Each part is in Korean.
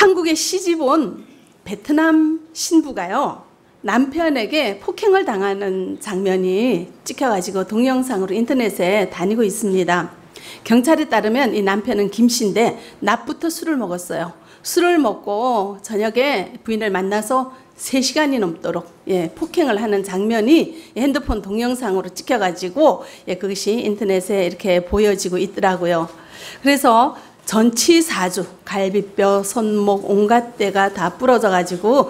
한국에 시집 온 베트남 신부가요, 남편에게 폭행을 당하는 장면이 찍혀가지고 동영상으로 인터넷에 다니고 있습니다. 경찰에 따르면 이 남편은 김 씨인데 낮부터 술을 먹었어요. 술을 먹고 저녁에 부인을 만나서 3시간이 넘도록 폭행을 하는 장면이 핸드폰 동영상으로 찍혀가지고 그것이 인터넷에 이렇게 보여지고 있더라고요. 그래서 전치사주, 갈비뼈, 손목, 온갖 데가 다 부러져가지고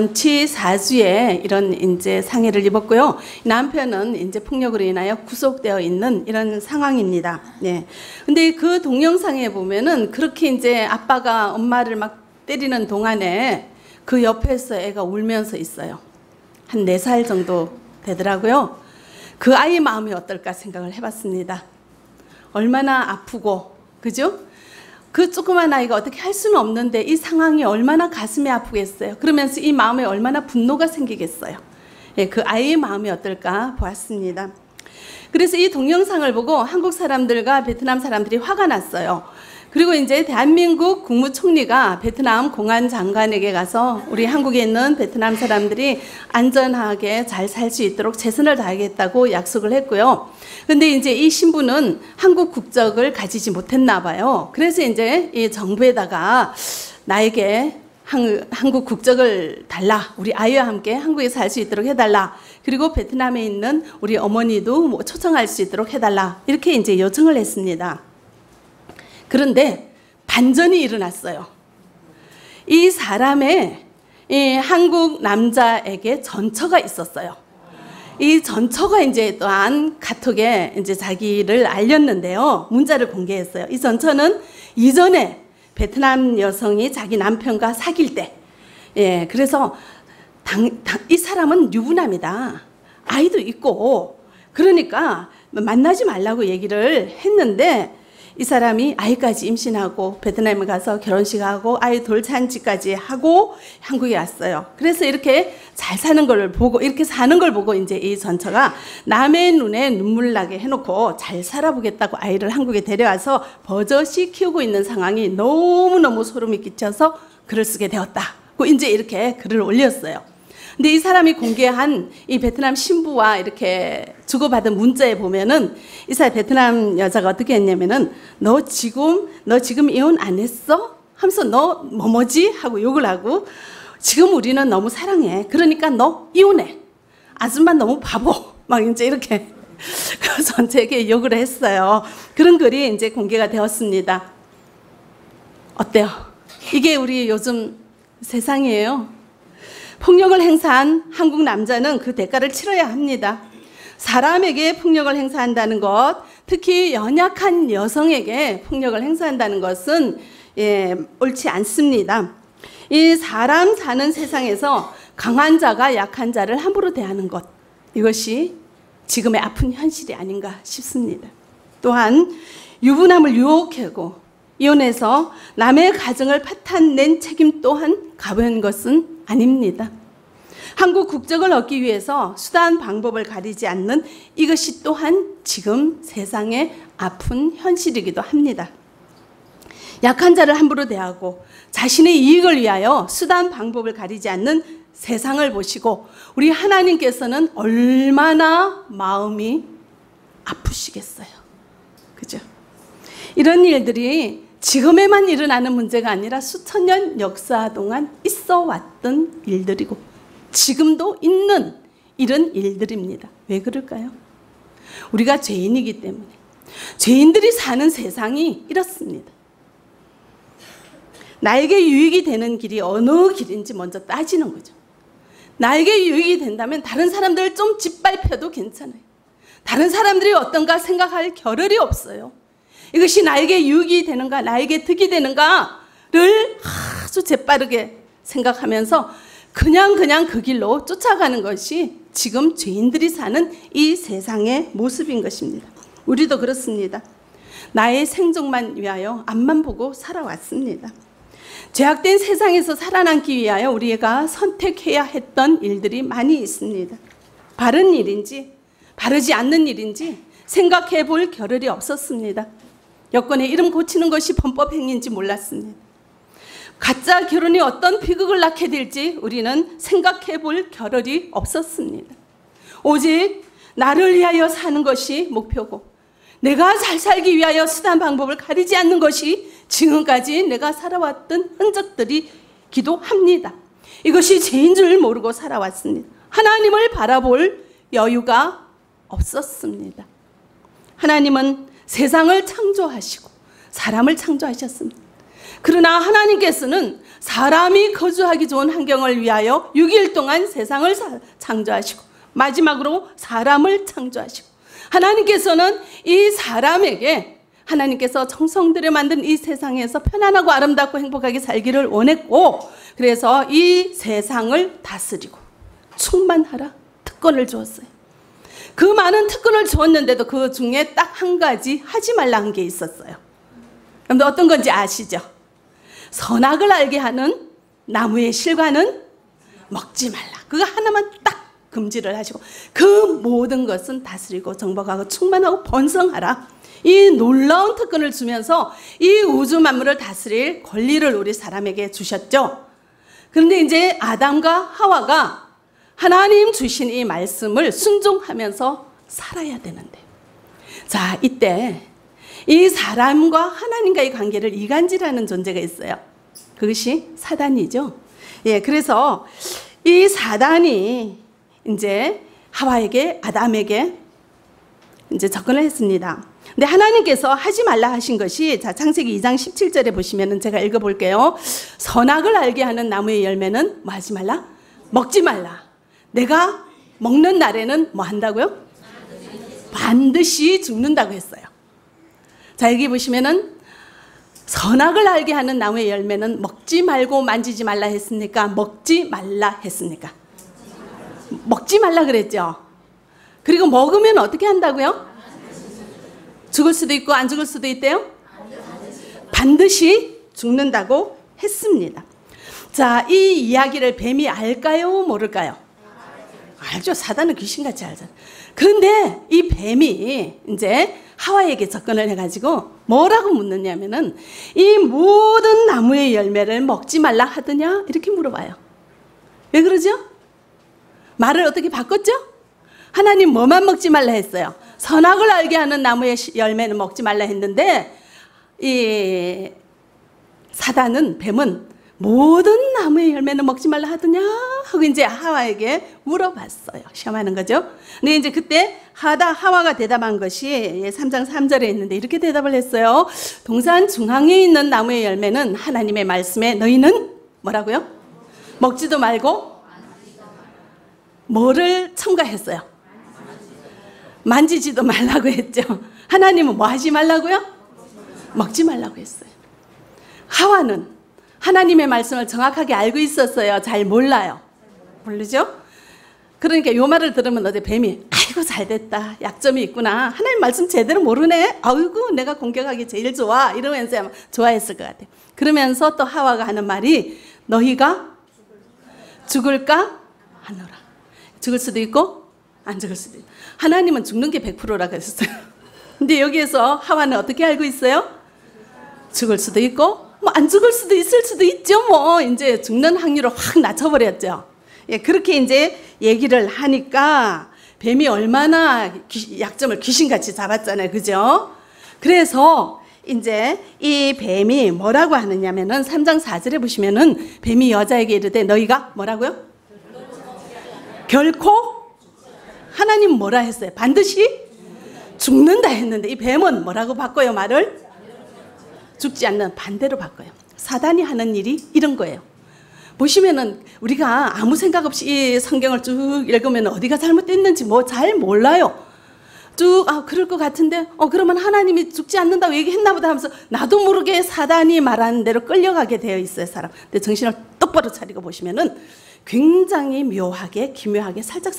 전치사주에 이런 이제 상해를 입었고요. 남편은 이제 폭력으로 인하여 구속되어 있는 이런 상황입니다. 근데 그 동영상에 보면은 그렇게 이제 아빠가 엄마를 막 때리는 동안에 그 옆에서 애가 울면서 있어요. 한 4살 정도 되더라고요. 그 아이의 마음이 어떨까 생각을 해봤습니다. 얼마나 아프고, 그죠? 그 조그만 아이가 어떻게 할 수는 없는데 이 상황이 얼마나 가슴이 아프겠어요. 그러면서 이 마음에 얼마나 분노가 생기겠어요. 그 아이의 마음이 어떨까 보았습니다. 그래서 이 동영상을 보고 한국 사람들과 베트남 사람들이 화가 났어요. 그리고 이제 대한민국 국무총리가 베트남 공안장관에게 가서 우리 한국에 있는 베트남 사람들이 안전하게 잘 살 수 있도록 최선을 다하겠다고 약속을 했고요. 근데 이제 이 신부는 한국 국적을 가지지 못했나 봐요. 그래서 이제 이 정부에다가 나에게 한국 국적을 달라. 우리 아이와 함께 한국에 살 수 있도록 해달라. 그리고 베트남에 있는 우리 어머니도 뭐 초청할 수 있도록 해달라. 이렇게 이제 요청을 했습니다. 그런데 반전이 일어났어요. 이 사람의 이 한국 남자에게 전처가 있었어요. 이 전처가 이제 또한 카톡에 이제 자기를 알렸는데요. 문자를 공개했어요. 이 전처는 이전에 베트남 여성이 자기 남편과 사귈 때, 그래서 이 사람은 유부남이다. 아이도 있고, 그러니까 만나지 말라고 얘기를 했는데, 이 사람이 아이까지 임신하고 베트남에 가서 결혼식하고 아이 돌잔치까지 하고 한국에 왔어요. 그래서 이렇게 잘 사는 걸 보고, 이렇게 사는 걸 보고 이제 이 전처가 남의 눈에 눈물 나게 해놓고 잘 살아보겠다고 아이를 한국에 데려와서 버젓이 키우고 있는 상황이 너무너무 소름이 끼쳐서 글을 쓰게 되었다고 이제 이렇게 글을 올렸어요. 근데 이 사람이 공개한 이 베트남 신부와 이렇게 주고받은 문자에 보면은 이 사람 베트남 여자가 어떻게 했냐면은 너 지금 이혼 안 했어? 하면서 너 뭐지? 하고 욕을 하고 지금 우리는 너무 사랑해. 그러니까 너 이혼해. 아줌마 너무 바보. 막 이제 이렇게 전체에게 욕을 했어요. 그런 글이 이제 공개가 되었습니다. 어때요? 이게 우리 요즘 세상이에요. 폭력을 행사한 한국 남자는 그 대가를 치러야 합니다. 사람에게 폭력을 행사한다는 것, 특히 연약한 여성에게 폭력을 행사한다는 것은 옳지 않습니다. 이 사람 사는 세상에서 강한 자가 약한 자를 함부로 대하는 것, 이것이 지금의 아픈 현실이 아닌가 싶습니다. 또한 유부남을 유혹하고 이혼해서 남의 가정을 파탄낸 책임 또한 가벼운 것은 아닙니다. 한국 국적을 얻기 위해서 수단 방법을 가리지 않는 이것이 또한 지금 세상의 아픈 현실이기도 합니다. 약한 자를 함부로 대하고 자신의 이익을 위하여 수단 방법을 가리지 않는 세상을 보시고 우리 하나님께서는 얼마나 마음이 아프시겠어요. 그죠? 이런 일들이 지금에만 일어나는 문제가 아니라 수천 년 역사 동안 있어 왔던 일들이고 지금도 있는 이런 일들입니다. 왜 그럴까요? 우리가 죄인이기 때문에. 죄인들이 사는 세상이 이렇습니다. 나에게 유익이 되는 길이 어느 길인지 먼저 따지는 거죠. 나에게 유익이 된다면 다른 사람들을 좀 짓밟혀도 괜찮아요. 다른 사람들이 어떤가 생각할 겨를이 없어요. 이것이 나에게 유익이 되는가, 나에게 득이 되는가를 아주 재빠르게 생각하면서 그냥 그 길로 쫓아가는 것이 지금 죄인들이 사는 이 세상의 모습인 것입니다. 우리도 그렇습니다. 나의 생존만 위하여 앞만 보고 살아왔습니다. 죄악된 세상에서 살아남기 위하여 우리가 선택해야 했던 일들이 많이 있습니다. 바른 일인지 바르지 않는 일인지 생각해 볼 겨를이 없었습니다. 여권의 이름 고치는 것이 범법 행위인지 몰랐습니다. 가짜 결혼이 어떤 비극을 낳게 될지 우리는 생각해 볼 겨를이 없었습니다. 오직 나를 위하여 사는 것이 목표고 내가 잘 살기 위하여 수단 방법을 가리지 않는 것이 지금까지 내가 살아왔던 흔적들이기도 합니다. 이것이 죄인 줄 모르고 살아왔습니다. 하나님을 바라볼 여유가 없었습니다. 하나님은 세상을 창조하시고 사람을 창조하셨습니다. 그러나 하나님께서는 사람이 거주하기 좋은 환경을 위하여 6일 동안 세상을 창조하시고 마지막으로 사람을 창조하시고 하나님께서는 이 사람에게 하나님께서 정성들여 만든 이 세상에서 편안하고 아름답고 행복하게 살기를 원했고 그래서 이 세상을 다스리고 충만하라 특권을 주었어요. 그 많은 특권을 주었는데도 그 중에 딱 한 가지 하지 말라 한 게 있었어요. 그런데 어떤 건지 아시죠? 선악을 알게 하는 나무의 실과는 먹지 말라. 그거 하나만 딱 금지를 하시고 그 모든 것은 다스리고 정복하고 충만하고 번성하라. 이 놀라운 특권을 주면서 이 우주 만물을 다스릴 권리를 우리 사람에게 주셨죠. 그런데 이제 아담과 하와가 하나님 주신 이 말씀을 순종하면서 살아야 되는데 자 이때 이 사람과 하나님과의 관계를 이간질하는 존재가 있어요. 그것이 사단이죠. 예, 그래서 이 사단이 이제 하와에게 아담에게 이제 접근을 했습니다. 근데 하나님께서 하지 말라 하신 것이 자 창세기 2장 17절에 보시면은 제가 읽어볼게요. 선악을 알게 하는 나무의 열매는 뭐 하지 말라? 먹지 말라. 내가 먹는 날에는 뭐 한다고요? 반드시 죽는다고 했어요. 자 여기 보시면은 선악을 알게 하는 나무의 열매는 먹지 말고 만지지 말라 했습니까? 먹지 말라 했습니까? 먹지 말라 그랬죠. 그리고 먹으면 어떻게 한다고요? 죽을 수도 있고 안 죽을 수도 있대요. 반드시 죽는다고 했습니다. 자, 이 이야기를 뱀이 알까요? 모를까요? 알죠. 사단은 귀신같이 알잖아요. 그런데 이 뱀이 이제 하와에게 접근을 해가지고 뭐라고 묻느냐면은 이 모든 나무의 열매를 먹지 말라 하더냐? 이렇게 물어봐요. 왜 그러죠? 말을 어떻게 바꿨죠? 하나님 뭐만 먹지 말라 했어요? 선악을 알게 하는 나무의 열매는 먹지 말라 했는데 이 사단은 뱀은 모든 나무의 열매는 먹지 말라 하더냐 하고 이제 하와에게 물어봤어요. 시험하는 거죠. 근데 이제 그때 하와가 대답한 것이 3장 3절에 있는데 이렇게 대답을 했어요. 동산 중앙에 있는 나무의 열매는 하나님의 말씀에 너희는 뭐라고요? 먹지도 말고 뭐를 첨가했어요? 만지지도 말라고 했죠. 하나님은 뭐 하지 말라고요? 먹지 말라고 했어요. 하와는 하나님의 말씀을 정확하게 알고 있었어요. 잘 몰라요. 모르죠? 그러니까 이 말을 들으면 어제 뱀이 아이고 잘됐다. 약점이 있구나. 하나님 말씀 제대로 모르네. 아이고 내가 공격하기 제일 좋아. 이러면서 아마 좋아했을 것 같아요. 그러면서 또 하와가 하는 말이 너희가 죽을까 하노라. 죽을 수도 있고 안 죽을 수도 있고. 하나님은 죽는 게 100%라고 했어요. 근데 여기에서 하와는 어떻게 알고 있어요? 죽을 수도 있고 뭐 안 죽을 수도 있을 수도 있죠. 뭐 이제 죽는 확률을 확 낮춰버렸죠. 예, 그렇게 이제 얘기를 하니까 뱀이 얼마나 약점을 귀신같이 잡았잖아요. 그죠? 그래서 이제 이 뱀이 뭐라고 하느냐면은 3장 4절에 보시면은 뱀이 여자에게 이르되 너희가 뭐라고요? 결코 하나님 뭐라 했어요? 반드시 죽는다 했는데 이 뱀은 뭐라고 바꿔요 말을? 죽지 않는 반대로 바꿔요. 사단이 하는 일이 이런 거예요. 보시면은 우리가 아무 생각 없이 이 성경을 쭉 읽으면 어디가 잘못됐는지 뭐 잘 몰라요. 쭉 그럴 것 같은데 그러면 하나님이 죽지 않는다고 얘기했나 보다 하면서 나도 모르게 사단이 말하는 대로 끌려가게 되어 있어요. 사람. 근데 정신을 똑바로 차리고 보시면은 굉장히 묘하게 기묘하게 살짝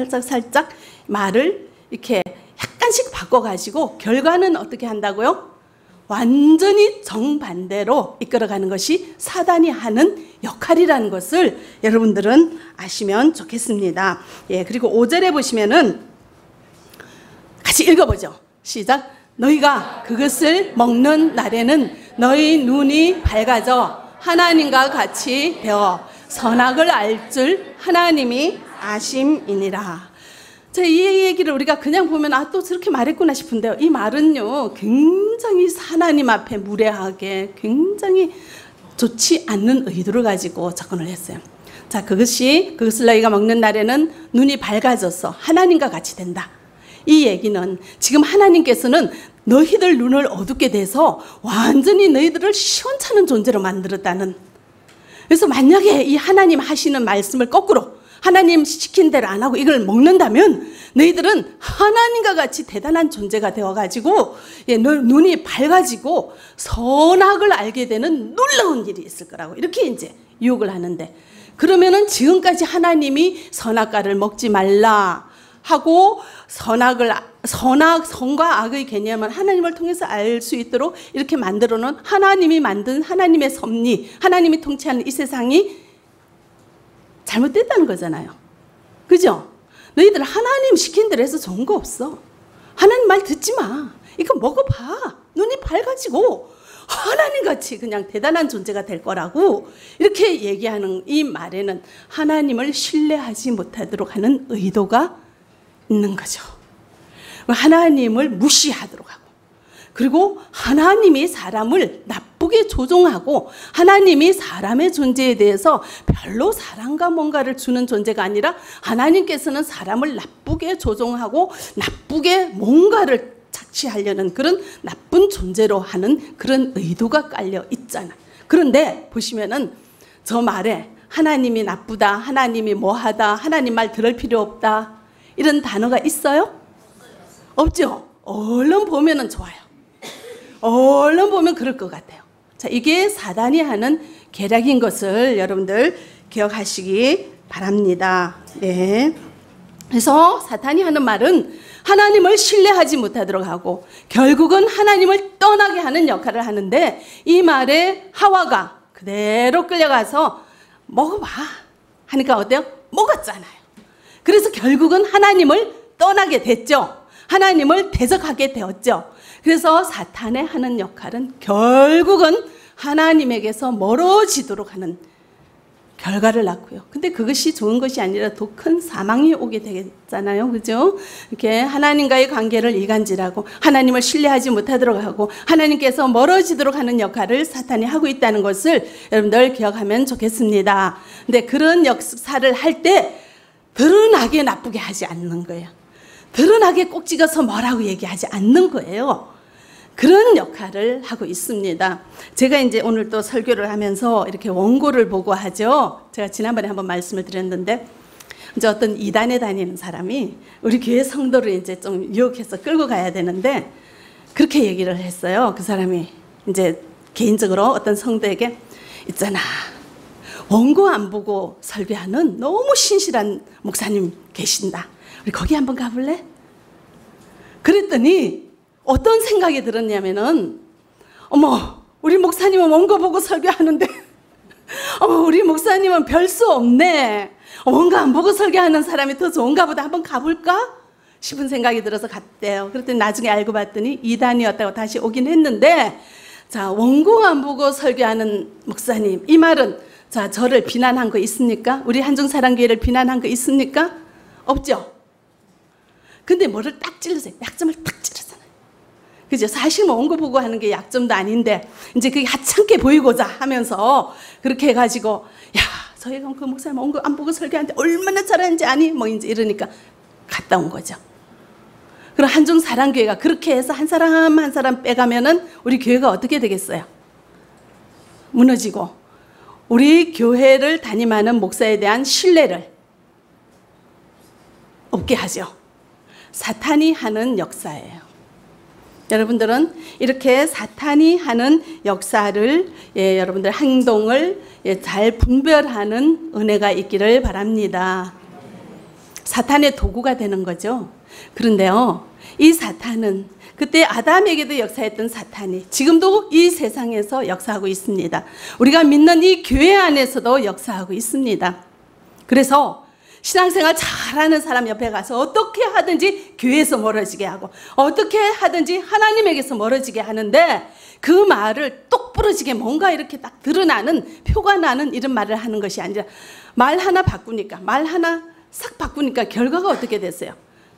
말을 이렇게 약간씩 바꿔가지고 결과는 어떻게 한다고요? 완전히 정반대로 이끌어가는 것이 사단이 하는 역할이라는 것을 여러분들은 아시면 좋겠습니다. 예, 그리고 5절에 보시면은 같이 읽어보죠. 시작. 너희가 그것을 먹는 날에는 너희 눈이 밝아져 하나님과 같이 되어 선악을 알 줄 하나님이 아심이니라. 자, 이 얘기를 우리가 그냥 보면 또 저렇게 말했구나 싶은데요. 이 말은요, 굉장히 하나님 앞에 무례하게 굉장히 좋지 않는 의도를 가지고 접근을 했어요. 자, 그것을 너희가 먹는 날에는 눈이 밝아져서 하나님과 같이 된다. 이 얘기는 지금 하나님께서는 너희들 눈을 어둡게 돼서 완전히 너희들을 시원찮은 존재로 만들었다는. 그래서 만약에 이 하나님 하시는 말씀을 거꾸로 하나님 시킨 대로 안 하고 이걸 먹는다면 너희들은 하나님과 같이 대단한 존재가 되어가지고 눈이 밝아지고 선악을 알게 되는 놀라운 일이 있을 거라고 이렇게 이제 유혹을 하는데, 그러면은 지금까지 하나님이 선악과를 먹지 말라 하고 선과 악의 개념은 하나님을 통해서 알 수 있도록 이렇게 만들어 놓은 하나님이 만든 하나님의 섭리, 하나님이 통치하는 이 세상이 잘못됐다는 거잖아요. 그죠? 너희들 하나님 시킨 대로 해서 좋은 거 없어. 하나님 말 듣지 마. 이거 먹어봐. 눈이 밝아지고 하나님같이 그냥 대단한 존재가 될 거라고 이렇게 얘기하는 이 말에는 하나님을 신뢰하지 못하도록 하는 의도가 있는 거죠. 하나님을 무시하도록 하고, 그리고 하나님이 사람을 나쁘게 조종하고 하나님이 사람의 존재에 대해서 별로 사랑과 뭔가를 주는 존재가 아니라 하나님께서는 사람을 나쁘게 조종하고 나쁘게 뭔가를 착취하려는 그런 나쁜 존재로 하는 그런 의도가 깔려 있잖아요. 그런데 보시면은 저 말에 하나님이 나쁘다, 하나님이 뭐하다, 하나님 말 들을 필요 없다 이런 단어가 있어요? 없죠? 얼른 보면은 좋아요. 얼른 보면 그럴 것 같아요. 자, 이게 사단이 하는 계략인 것을 여러분들 기억하시기 바랍니다. 네. 그래서 사탄이 하는 말은 하나님을 신뢰하지 못하도록 하고 결국은 하나님을 떠나게 하는 역할을 하는데, 이 말에 하와가 그대로 끌려가서 먹어봐 하니까 어때요? 먹었잖아요. 그래서 결국은 하나님을 떠나게 됐죠. 하나님을 대적하게 되었죠. 그래서 사탄의 하는 역할은 결국은 하나님에게서 멀어지도록 하는 결과를 낳고요. 근데 그것이 좋은 것이 아니라 더 큰 사망이 오게 되겠잖아요. 그죠? 이렇게 하나님과의 관계를 이간질하고 하나님을 신뢰하지 못하도록 하고 하나님께서 멀어지도록 하는 역할을 사탄이 하고 있다는 것을 여러분들 기억하면 좋겠습니다. 근데 그런 역사를 할 때 드러나게 나쁘게 하지 않는 거예요. 드러나게 꼭 찍어서 뭐라고 얘기하지 않는 거예요. 그런 역할을 하고 있습니다. 제가 이제 오늘 또 설교를 하면서 이렇게 원고를 보고 하죠. 제가 지난번에 한번 말씀을 드렸는데, 이제 어떤 이단에 다니는 사람이 우리 교회 성도를 이제 좀 유혹해서 끌고 가야 되는데, 그렇게 얘기를 했어요. 그 사람이 이제 개인적으로 어떤 성도에게, 있잖아, 원고 안 보고 설교하는 너무 신실한 목사님 계신다. 우리 거기 한번 가볼래? 그랬더니 어떤 생각이 들었냐면은, 어머, 우리 목사님은 원고 보고 설교하는데 어머, 우리 목사님은 별 수 없네. 원고 안 보고 설교하는 사람이 더 좋은가 보다. 한번 가볼까? 싶은 생각이 들어서 갔대요. 그랬더니 나중에 알고 봤더니 이단이었다고 다시 오긴 했는데, 자, 원고 안 보고 설교하는 목사님, 이 말은 자, 저를 비난한 거 있습니까? 우리 한중사랑교회를 비난한 거 있습니까? 없죠? 근데 뭐를 딱 찔러서 약점을 딱 찔렀잖아요. 그죠? 사실 뭐 원고 보고 하는 게 약점도 아닌데 이제 그게 하찮게 보이고자 하면서 그렇게 해가지고, 야, 저희가 그 목사님 원고 안 보고 설교하는데 얼마나 잘하는지 아니? 뭐 이제 이러니까 갔다 온 거죠. 그럼 한중사랑교회가 그렇게 해서 한 사람 한 사람 빼가면은 우리 교회가 어떻게 되겠어요? 무너지고 우리 교회를 담임하는 목사에 대한 신뢰를 없게 하죠. 사탄이 하는 역사예요. 여러분들은 이렇게 사탄이 하는 역사를, 여러분들 행동을 잘 분별하는 은혜가 있기를 바랍니다. 사탄의 도구가 되는 거죠. 그런데요, 이 사탄은 그때 아담에게도 역사했던 사탄이 지금도 이 세상에서 역사하고 있습니다. 우리가 믿는 이 교회 안에서도 역사하고 있습니다. 그래서 신앙생활 잘하는 사람 옆에 가서 어떻게 하든지 교회에서 멀어지게 하고 어떻게 하든지 하나님에게서 멀어지게 하는데 그 말을 똑부러지게 뭔가 이렇게 딱 드러나는 표가 나는 이런 말을 하는 것이 아니라 말 하나 바꾸니까 말 하나 싹 바꾸니까 결과가 어떻게 됐어요?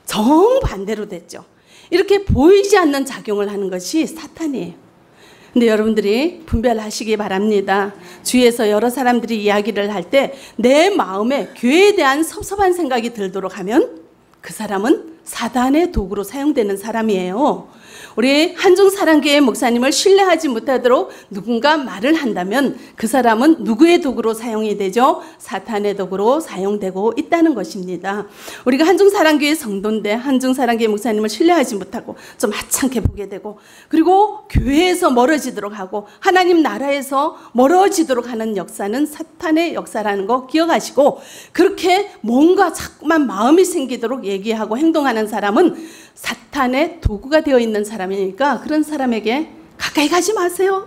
정반대로 됐죠. 이렇게 보이지 않는 작용을 하는 것이 사탄이에요. 근데 여러분들이 분별하시기 바랍니다. 주위에서 여러 사람들이 이야기를 할 때 내 마음에 교회에 대한 섭섭한 생각이 들도록 하면 그 사람은 사단의 도구로 사용되는 사람이에요. 우리 한중사랑교회 목사님을 신뢰하지 못하도록 누군가 말을 한다면 그 사람은 누구의 도구로 사용이 되죠? 사탄의 도구로 사용되고 있다는 것입니다. 우리가 한중사랑교회 성도인데 한중사랑교회 목사님을 신뢰하지 못하고 좀 하찮게 보게 되고 그리고 교회에서 멀어지도록 하고 하나님 나라에서 멀어지도록 하는 역사는 사탄의 역사라는 거 기억하시고 그렇게 뭔가 자꾸만 마음이 생기도록 얘기하고 행동하는 사람은 사탄의 도구가 되어 있는 사람이니까 그런 사람에게 가까이 가지 마세요.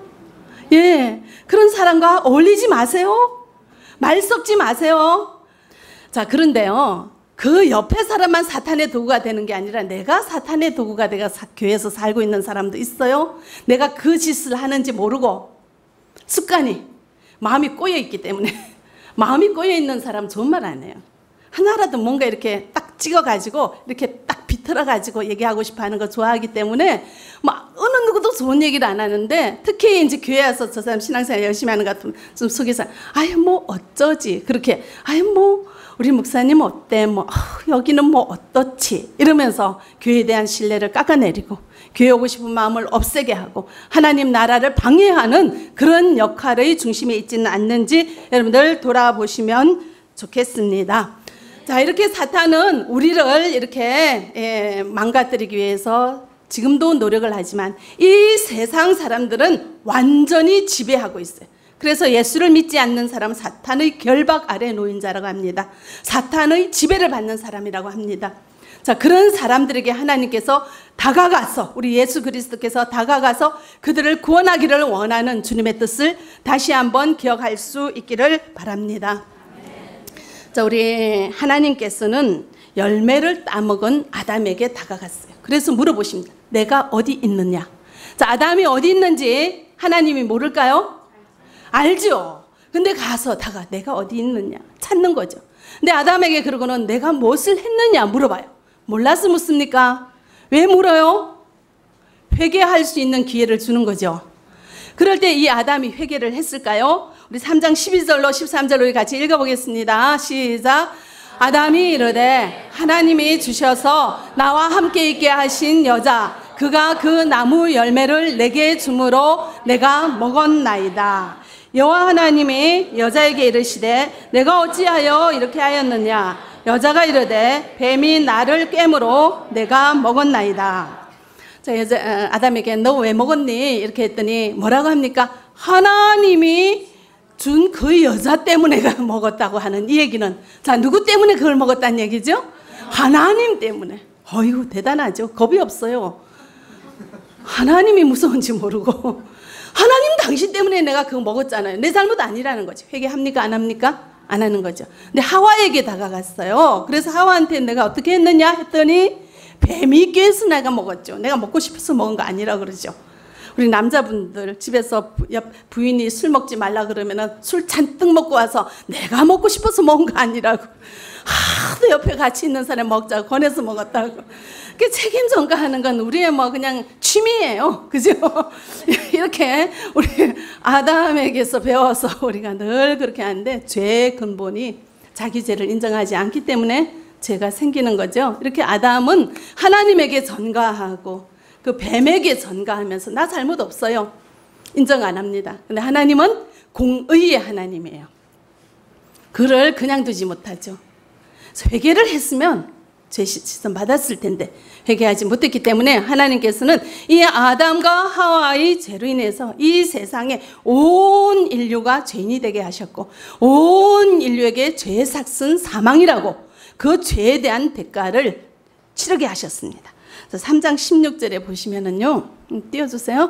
예, 그런 사람과 어울리지 마세요. 말 섞지 마세요. 자, 그런데요, 그 옆에 사람만 사탄의 도구가 되는 게 아니라 내가 사탄의 도구가 돼가 교회에서 살고 있는 사람도 있어요. 내가 그 짓을 하는지 모르고 습관이 마음이 꼬여 있기 때문에 마음이 꼬여 있는 사람 좋은 말 안 해요. 하나라도 뭔가 이렇게 딱 찍어가지고 이렇게 딱 비틀어가지고 얘기하고 싶어 하는 거 좋아하기 때문에 막 어느 누구도 좋은 얘기를 안 하는데 특히 이제 교회 와서 저 사람 신앙생활 열심히 하는 것 같으면 좀 속에서 아유 뭐 어쩌지 그렇게 아유 뭐 우리 목사님 어때 뭐 여기는 뭐 어떻지 이러면서 교회에 대한 신뢰를 깎아내리고 교회 오고 싶은 마음을 없애게 하고 하나님 나라를 방해하는 그런 역할의 중심에 있지는 않는지 여러분들 돌아보시면 좋겠습니다. 자, 이렇게 사탄은 우리를 이렇게 망가뜨리기 위해서 지금도 노력을 하지만 이 세상 사람들은 완전히 지배하고 있어요. 그래서 예수를 믿지 않는 사람은 사탄의 결박 아래 놓인 자라고 합니다. 사탄의 지배를 받는 사람이라고 합니다. 자, 그런 사람들에게 하나님께서 다가가서 우리 예수 그리스도께서 다가가서 그들을 구원하기를 원하는 주님의 뜻을 다시 한번 기억할 수 있기를 바랍니다. 자, 우리 하나님께서는 열매를 따먹은 아담에게 다가갔어요. 그래서 물어보십니다. 내가 어디 있느냐? 자, 아담이 어디 있는지 하나님이 모를까요? 알죠. 근데 가서 내가 어디 있느냐? 찾는 거죠. 근데 아담에게 그러고는 내가 무엇을 했느냐 물어봐요. 몰라서 묻습니까? 왜 물어요? 회개할 수 있는 기회를 주는 거죠. 그럴 때 이 아담이 회개를 했을까요? 우리 3장 12절로 13절로 같이 읽어보겠습니다. 시작. 아담이 이르되 하나님이 주셔서 나와 함께 있게 하신 여자 그가 그 나무 열매를 내게 주므로 내가 먹었나이다. 여호와 하나님이 여자에게 이르시되 내가 어찌하여 이렇게 하였느냐? 여자가 이르되 뱀이 나를 꿰므로 내가 먹었나이다. 자, 아담에게 너 왜 먹었니? 이렇게 했더니 뭐라고 합니까? 하나님이 준 그 여자 때문에 먹었다고 하는 이 얘기는 자, 누구 때문에 그걸 먹었다는 얘기죠? 하나님 때문에. 어이구 대단하죠. 겁이 없어요. 하나님이 무서운지 모르고 하나님 당신 때문에 내가 그거 먹었잖아요. 내 잘못 아니라는 거죠. 회개합니까? 안 합니까? 안 하는 거죠. 근데 하와에게 다가갔어요. 그래서 하와한테 내가 어떻게 했느냐 했더니 뱀이 꿰서 내가 먹었죠. 내가 먹고 싶어서 먹은 거 아니라 그러죠. 우리 남자분들 집에서 부인이 술 먹지 말라 그러면은 술 잔뜩 먹고 와서 내가 먹고 싶어서 먹은 거 아니라고 하도 옆에 같이 있는 사람 먹자고 권해서 먹었다고. 그 책임 전가하는 건 우리의 뭐 그냥 취미예요. 그죠? 이렇게 우리 아담에게서 배워서 우리가 늘 그렇게 하는데 죄의 근본이 자기 죄를 인정하지 않기 때문에 죄가 생기는 거죠. 이렇게 아담은 하나님에게 전가하고 그 뱀에게 전가하면서 나 잘못 없어요. 인정 안 합니다. 근데 하나님은 공의의 하나님이에요. 그를 그냥 두지 못하죠. 회개를 했으면 죄 씻음 받았을 텐데 회개하지 못했기 때문에 하나님께서는 이 아담과 하와의 죄로 인해서 이 세상에 온 인류가 죄인이 되게 하셨고 온 인류에게 죄의 삭은 사망이라고 그 죄에 대한 대가를 치르게 하셨습니다. 3장 16절에 보시면은요, 띄워주세요.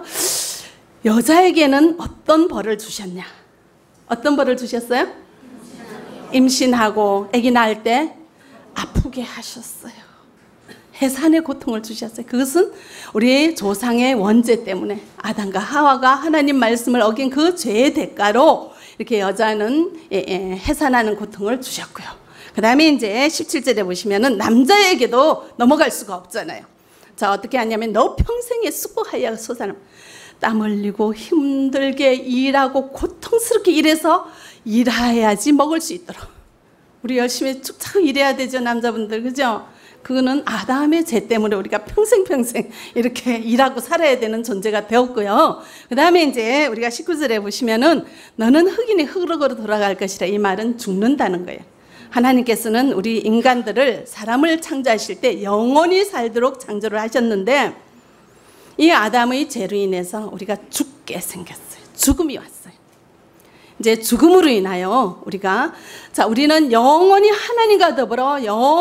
여자에게는 어떤 벌을 주셨냐? 어떤 벌을 주셨어요? 임신하고 아기 낳을 때 아프게 하셨어요. 해산의 고통을 주셨어요. 그것은 우리 조상의 원죄 때문에 아담과 하와가 하나님 말씀을 어긴 그 죄의 대가로 이렇게 여자는 해산하는 고통을 주셨고요. 그 다음에 이제 17절에 보시면은 남자에게도 넘어갈 수가 없잖아요. 자, 어떻게 하냐면 너 평생에 수고하여서 사람 땀 흘리고 힘들게 일하고 고통스럽게 일해서 일해야지 먹을 수 있도록 우리 열심히 쭉쭉 일해야 되죠, 남자분들. 그죠? 그거는 아담의 죄 때문에 우리가 평생 이렇게 일하고 살아야 되는 존재가 되었고요. 그 다음에 이제 우리가 19절에 보시면은 너는 흙이니 흙으로 돌아갈 것이라. 이 말은 죽는다는 거예요. 하나님께서는 우리 인간들을 사람을 창조하실 때 영원히 살도록 창조를 하셨는데 이 아담의 죄로 인해서 우리가 죽게 생겼어요. 죽음이 왔어요. 이제 죽음으로 인하여 우리는 영원히 하나님과 더불어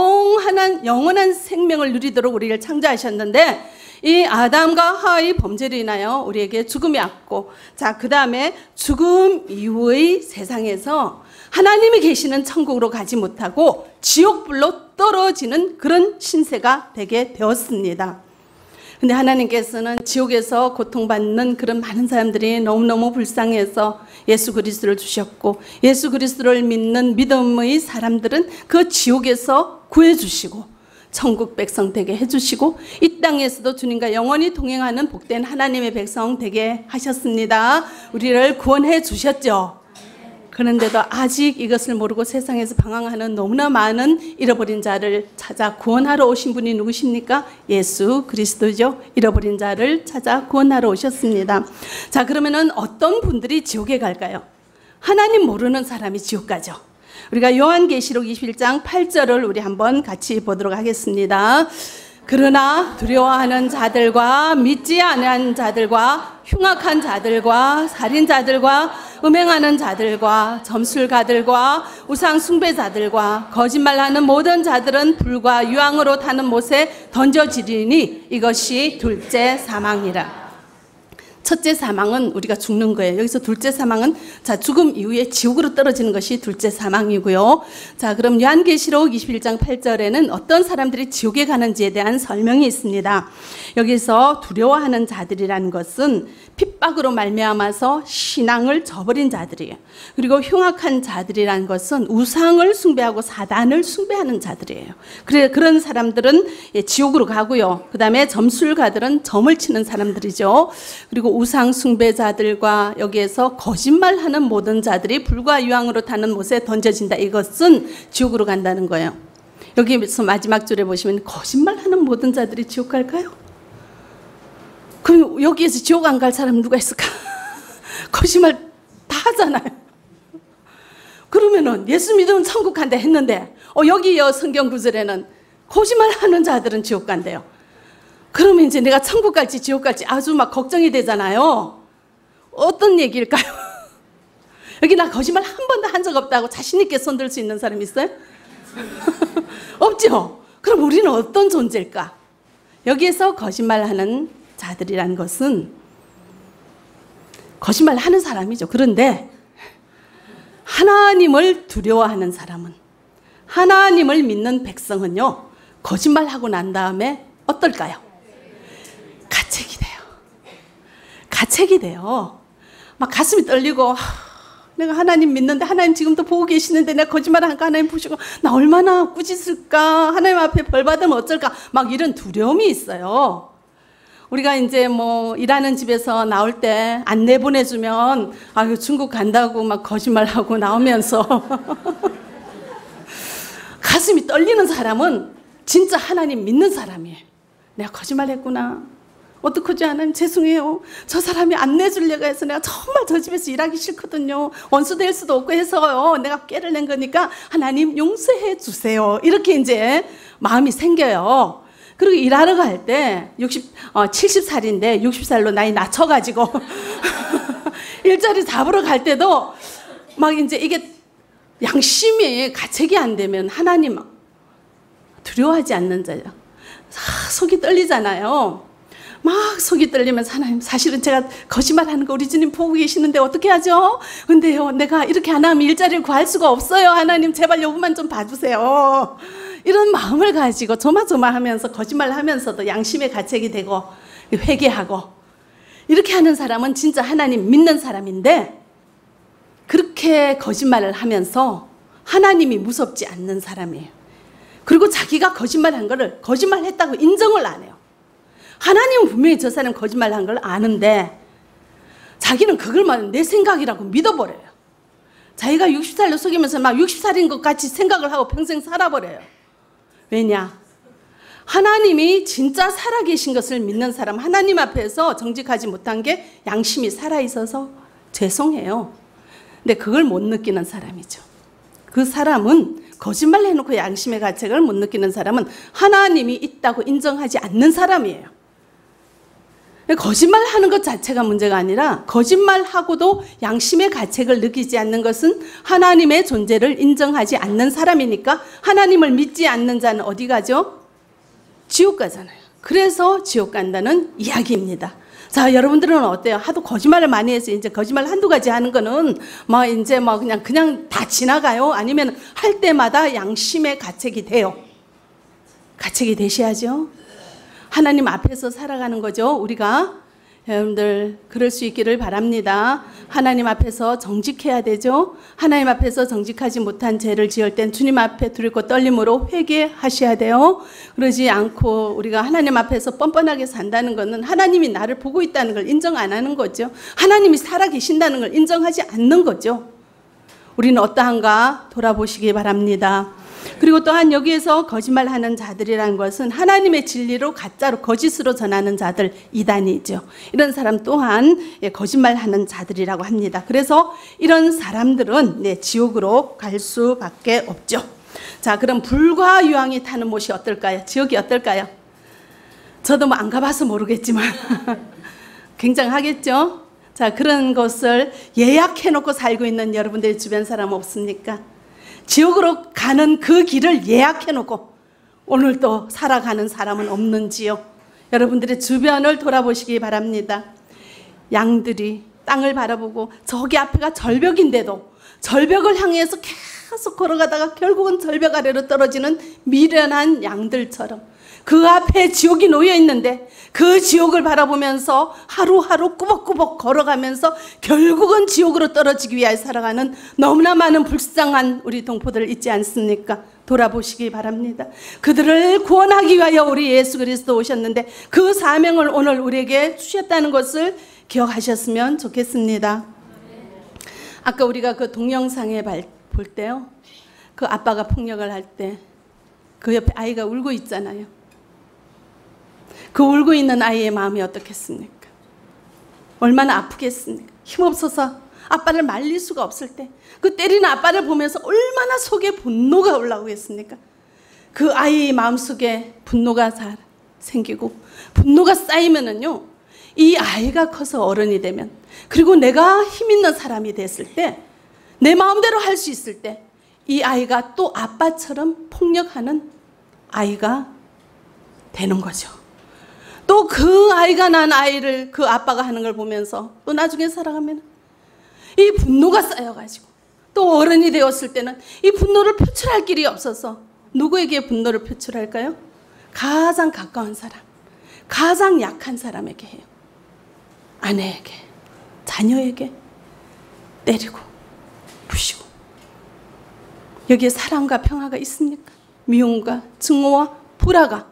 영원한 생명을 누리도록 우리를 창조하셨는데 이 아담과 하와의 범죄로 인하여 우리에게 죽음이 왔고, 자, 그 다음에 죽음 이후의 세상에서 하나님이 계시는 천국으로 가지 못하고 지옥불로 떨어지는 그런 신세가 되게 되었습니다. 근데 하나님께서는 지옥에서 고통받는 그런 많은 사람들이 너무너무 불쌍해서 예수 그리스도를 주셨고, 예수 그리스도를 믿는 믿음의 사람들은 그 지옥에서 구해주시고 천국 백성 되게 해주시고 이 땅에서도 주님과 영원히 동행하는 복된 하나님의 백성 되게 하셨습니다. 우리를 구원해 주셨죠. 그런데도 아직 이것을 모르고 세상에서 방황하는 너무나 많은 잃어버린 자를 찾아 구원하러 오신 분이 누구십니까? 예수 그리스도죠. 잃어버린 자를 찾아 구원하러 오셨습니다. 자, 그러면은 어떤 분들이 지옥에 갈까요? 하나님 모르는 사람이 지옥 가죠. 우리가 요한계시록 21장 8절을 우리 한번 같이 보도록 하겠습니다. 그러나 두려워하는 자들과 믿지 않은 자들과 흉악한 자들과 살인자들과 음행하는 자들과 점술가들과 우상 숭배자들과 거짓말하는 모든 자들은 불과 유황으로 타는 못에 던져지리니 이것이 둘째 사망이라. 첫째 사망은 우리가 죽는 거예요. 여기서 둘째 사망은 자, 죽음 이후에 지옥으로 떨어지는 것이 둘째 사망이고요. 자, 그럼 요한계시록 21장 8절에는 어떤 사람들이 지옥에 가는지에 대한 설명이 있습니다. 여기서 두려워하는 자들이라는 것은 핍박으로 말미암아서 신앙을 저버린 자들이에요. 그리고 흉악한 자들이라는 것은 우상을 숭배하고 사단을 숭배하는 자들이에요. 그런 사람들은 지옥으로 가고요. 그 다음에 점술가들은 점을 치는 사람들이죠. 그리고 우상 숭배자들과 여기에서 거짓말하는 모든 자들이 불과 유황으로 타는 못에 던져진다. 이것은 지옥으로 간다는 거예요. 여기서 마지막 줄에 보시면 거짓말하는 모든 자들이 지옥 갈까요? 그럼 여기에서 지옥 안 갈 사람 누가 있을까? 거짓말 다 하잖아요. 그러면은 예수 믿으면 천국 간다 했는데 여기 성경 구절에는 거짓말하는 자들은 지옥 간대요. 그러면 이제 내가 천국 갈지 지옥 갈지 아주 막 걱정이 되잖아요. 어떤 얘기일까요? 여기 나 거짓말 한 번도 한 적 없다고 자신 있게 손들 수 있는 사람 있어요? 없죠? 그럼 우리는 어떤 존재일까? 여기에서 거짓말하는 자들이라는 것은 거짓말하는 사람이죠. 그런데 하나님을 두려워하는 사람은, 하나님을 믿는 백성은요, 거짓말하고 난 다음에 어떨까요? 가책이 돼요. 막 가슴이 떨리고, 내가 하나님 믿는데 하나님 지금도 보고 계시는데 내가 거짓말하니까 하나님 보시고 나 얼마나 꾸짖을까, 하나님 앞에 벌 받으면 어쩔까, 막 이런 두려움이 있어요. 우리가 이제 뭐 일하는 집에서 나올 때 안 내보내주면 아유 중국 간다고 막 거짓말하고 나오면서 가슴이 떨리는 사람은 진짜 하나님 믿는 사람이에요. 내가 거짓말했구나, 어떡하지 하나님 죄송해요, 저 사람이 안 내주려고 해서 내가 정말 저 집에서 일하기 싫거든요, 원수 될 수도 없고 해서요 내가 꾀를 낸 거니까 하나님 용서해 주세요, 이렇게 이제 마음이 생겨요. 그리고 일하러 갈 때 70살인데 60살로 나이 낮춰가지고 일자리 잡으러 갈 때도 막 이제 이게 양심이 가책이 안 되면 하나님 두려워하지 않는 자예요. 속이 떨리잖아요. 막 속이 떨리면서 하나님 사실은 제가 거짓말하는 거 우리 주님 보고 계시는데 어떻게 하죠? 근데요 내가 이렇게 안 하면 일자리를 구할 수가 없어요. 하나님 제발 요것만 좀 봐주세요. 이런 마음을 가지고 조마조마하면서 거짓말하면서도 양심의 가책이 되고 회개하고 이렇게 하는 사람은 진짜 하나님 믿는 사람인데, 그렇게 거짓말을 하면서 하나님이 무섭지 않는 사람이에요. 그리고 자기가 거짓말한 거를 거짓말했다고 인정을 안 해요. 하나님은 분명히 저 사람 거짓말한 걸 아는데 자기는 그걸만 내 생각이라고 믿어버려요. 자기가 60살로 속이면서 막 60살인 것 같이 생각을 하고 평생 살아버려요. 왜냐? 하나님이 진짜 살아계신 것을 믿는 사람, 하나님 앞에서 정직하지 못한 게 양심이 살아있어서 죄송해요. 근데 그걸 못 느끼는 사람이죠. 그 사람은 거짓말 해놓고 양심의 가책을 못 느끼는 사람은 하나님이 있다고 인정하지 않는 사람이에요. 거짓말하는 것 자체가 문제가 아니라 거짓말하고도 양심의 가책을 느끼지 않는 것은 하나님의 존재를 인정하지 않는 사람이니까 하나님을 믿지 않는 자는 어디 가죠? 지옥 가잖아요. 그래서 지옥 간다는 이야기입니다. 자, 여러분들은 어때요? 하도 거짓말을 많이 해서 이제 거짓말 한두 가지 하는 거는 뭐 이제 뭐 그냥 다 지나가요? 아니면 할 때마다 양심의 가책이 돼요? 가책이 되셔야죠. 하나님 앞에서 살아가는 거죠. 우리가 여러분들 그럴 수 있기를 바랍니다. 하나님 앞에서 정직해야 되죠. 하나님 앞에서 정직하지 못한 죄를 지을 땐 주님 앞에 두렵고 떨림으로 회개하셔야 돼요. 그러지 않고 우리가 하나님 앞에서 뻔뻔하게 산다는 것은 하나님이 나를 보고 있다는 걸 인정 안 하는 거죠. 하나님이 살아계신다는 걸 인정하지 않는 거죠. 우리는 어떠한가 돌아보시기 바랍니다. 그리고 또한 여기에서 거짓말하는 자들이라는 것은 하나님의 진리로 가짜로 거짓으로 전하는 자들, 이단이죠. 이런 사람 또한 거짓말하는 자들이라고 합니다. 그래서 이런 사람들은 지옥으로 갈 수밖에 없죠. 자, 그럼 불과 유황이 타는 못이 어떨까요? 지옥이 어떨까요? 저도 뭐 안 가봐서 모르겠지만 굉장하겠죠. 자, 그런 것을 예약해놓고 살고 있는 여러분들의 주변 사람 없습니까? 지옥으로 가는 그 길을 예약해놓고 오늘도 살아가는 사람은 없는지요? 여러분들의 주변을 돌아보시기 바랍니다. 양들이 땅을 바라보고 저기 앞에가 절벽인데도 절벽을 향해서 계속 걸어가다가 결국은 절벽 아래로 떨어지는 미련한 양들처럼 그 앞에 지옥이 놓여 있는데 그 지옥을 바라보면서 하루하루 꾸벅꾸벅 걸어가면서 결국은 지옥으로 떨어지기 위하여 살아가는 너무나 많은 불쌍한 우리 동포들을 잊지 않습니까? 돌아보시기 바랍니다. 그들을 구원하기 위하여 우리 예수 그리스도 오셨는데 그 사명을 오늘 우리에게 주셨다는 것을 기억하셨으면 좋겠습니다. 아까 우리가 그 동영상에 볼 때요, 그 아빠가 폭력을 할 때 그 옆에 아이가 울고 있잖아요. 그 울고 있는 아이의 마음이 어떻겠습니까? 얼마나 아프겠습니까? 힘없어서 아빠를 말릴 수가 없을 때 그 때리는 아빠를 보면서 얼마나 속에 분노가 올라오겠습니까? 그 아이의 마음속에 분노가 생기고 분노가 쌓이면은요, 이 아이가 커서 어른이 되면, 그리고 내가 힘 있는 사람이 됐을 때, 내 마음대로 할 수 있을 때 이 아이가 또 아빠처럼 폭력하는 아이가 되는 거죠. 또 그 아이가 난 아이를 그 아빠가 하는 걸 보면서 또 나중에 살아가면 이 분노가 쌓여가지고 또 어른이 되었을 때는 이 분노를 표출할 길이 없어서 누구에게 분노를 표출할까요? 가장 가까운 사람, 가장 약한 사람에게 해요. 아내에게, 자녀에게 때리고 부시고. 여기에 사랑과 평화가 있습니까? 미움과 증오와 불화가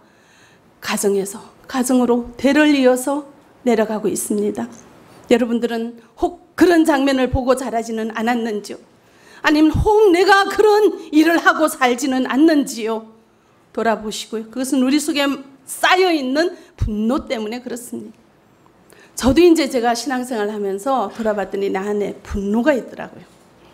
가정으로 대를 이어서 내려가고 있습니다. 여러분들은 혹 그런 장면을 보고 자라지는 않았는지요? 아니면 혹 내가 그런 일을 하고 살지는 않는지요? 돌아보시고요. 그것은 우리 속에 쌓여있는 분노 때문에 그렇습니다. 저도 이제 제가 신앙생활을 하면서 돌아봤더니 내 안에 분노가 있더라고요.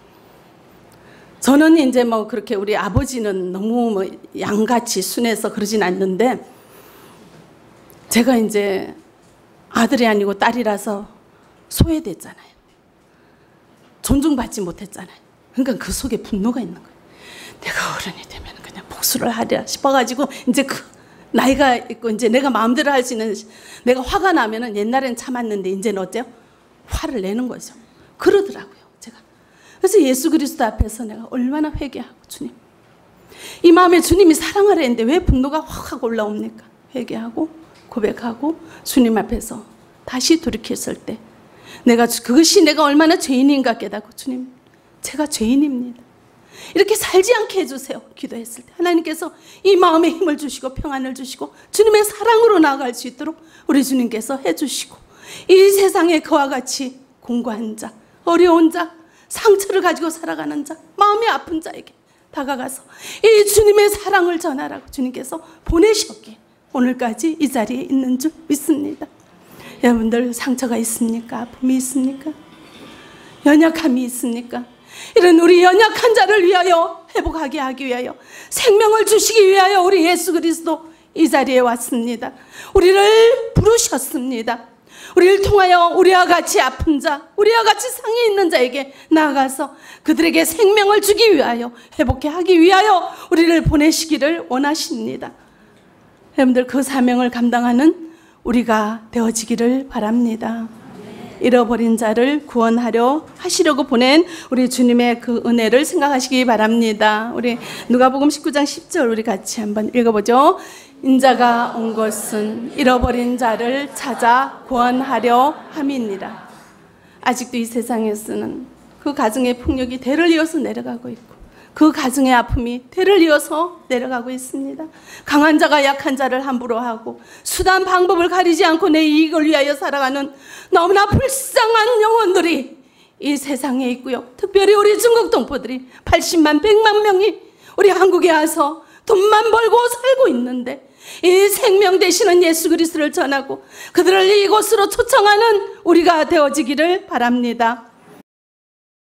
저는 이제 뭐 그렇게 우리 아버지는 너무 뭐 양같이 순해서 그러진 않는데, 제가 이제 아들이 아니고 딸이라서 소외됐잖아요. 존중받지 못했잖아요. 그러니까 그 속에 분노가 있는 거예요. 내가 어른이 되면 그냥 복수를 하려 싶어가지고 이제 나이가 있고 이제 내가 마음대로 할 수 있는, 내가 화가 나면은 옛날엔 참았는데 이제는 어때요? 화를 내는 거죠. 그러더라고요, 제가. 그래서 예수 그리스도 앞에서 내가 얼마나 회개하고, 주님, 이 마음에 주님이 사랑하려 했는데 왜 분노가 확 올라옵니까? 회개하고 고백하고 주님 앞에서 다시 돌이켰을 때 그것이 내가 얼마나 죄인인가 깨닫고, 주님, 제가 죄인입니다, 이렇게 살지 않게 해주세요 기도했을 때 하나님께서 이 마음에 힘을 주시고 평안을 주시고 주님의 사랑으로 나아갈 수 있도록 우리 주님께서 해주시고, 이 세상에 그와 같이 공고한 자, 어려운 자, 상처를 가지고 살아가는 자, 마음이 아픈 자에게 다가가서 이 주님의 사랑을 전하라고 주님께서 보내셨기에 오늘까지 이 자리에 있는 줄 믿습니다. 여러분들 상처가 있습니까? 아픔이 있습니까? 연약함이 있습니까? 이런 우리 연약한 자를 위하여, 회복하게 하기 위하여, 생명을 주시기 위하여 우리 예수 그리스도 이 자리에 왔습니다. 우리를 부르셨습니다. 우리를 통하여 우리와 같이 아픈 자, 우리와 같이 상해 있는 자에게 나아가서 그들에게 생명을 주기 위하여, 회복해 하기 위하여 우리를 보내시기를 원하십니다. 여러분들 그 사명을 감당하는 우리가 되어지기를 바랍니다. 잃어버린 자를 구원하려 하시려고 보낸 우리 주님의 그 은혜를 생각하시기 바랍니다. 우리 누가복음 19장 10절 우리 같이 한번 읽어보죠. 인자가 온 것은 잃어버린 자를 찾아 구원하려 함이니라. 아직도 이 세상에서는 그 가정의 폭력이 대를 이어서 내려가고 있고, 그 가정의 아픔이 대를 이어서 내려가고 있습니다. 강한 자가 약한 자를 함부로 하고 수단 방법을 가리지 않고 내 이익을 위하여 살아가는 너무나 불쌍한 영혼들이 이 세상에 있고요. 특별히 우리 중국 동포들이 80만 100만 명이 우리 한국에 와서 돈만 벌고 살고 있는데, 이 생명 되시는 예수 그리스도를 전하고 그들을 이곳으로 초청하는 우리가 되어지기를 바랍니다.